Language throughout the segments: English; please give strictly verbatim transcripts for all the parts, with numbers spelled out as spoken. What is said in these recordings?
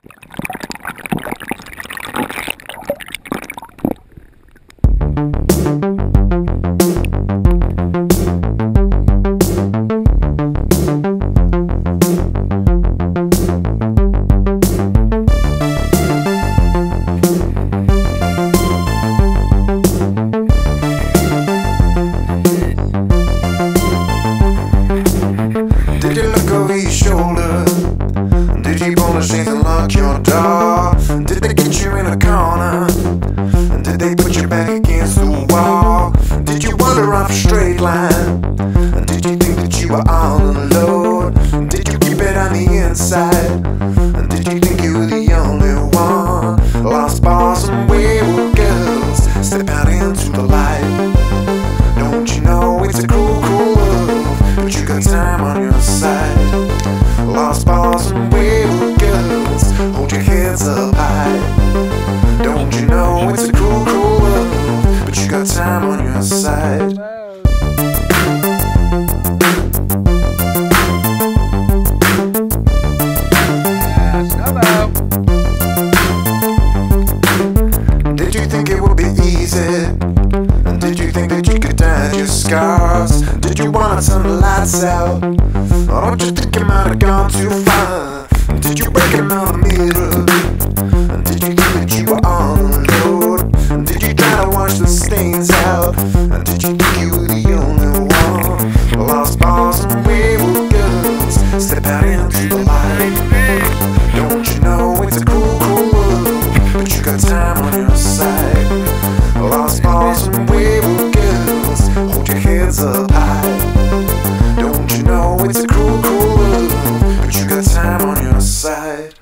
Did you look over your shoulder? Did you pull the shades and lock your door? Did they get you in a corner? Did they put you back against the wall? Did you wander off a straight line? Did you think that you were all alone? Did you keep it on the inside? Did you think you were the only one? Lost balls and wayward girls step out into the light. Don't you know it's a cool, cool world, but you got time on your side. Lost balls and wayward girls, hold your heads up high. Don't you know it's a cool, cool world, but you got time on your side. Did you think it would be easy? Did you think that you could hide your scars? Did you wanna turn the lights out? Or don't you think you might have gone too far? Did you break another mirror? Did you think that you were all alone? Did you try to wash the stains out? Did you think you were the only one? Lost balls and wayward girls step out into the light. Don't you know it's a cool, cool world, but you got time on your side. Lost balls and wayward girls, hold your heads up high. Don't you know it's a cool, cool world, but you got time on your side.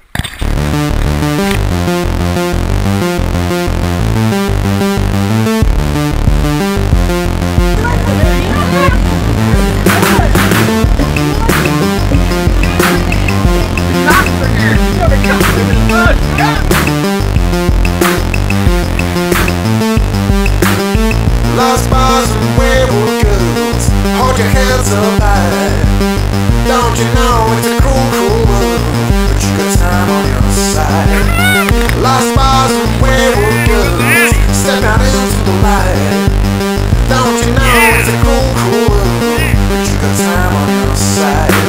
Lost bars and wayward girls, hold your heads up high. Don't you know it's a cool, cool world, but you got time on your side. Lost bars and wayward girls, step out into the light. Don't you know it's a cool, cool world, but you got time on your side.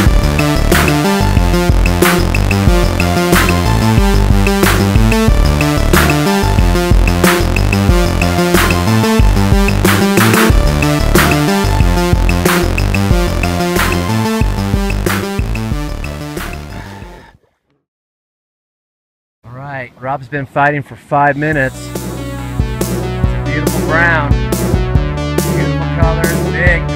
Alright, Rob's been fighting for five minutes. It's a beautiful brown. Beautiful colors, big.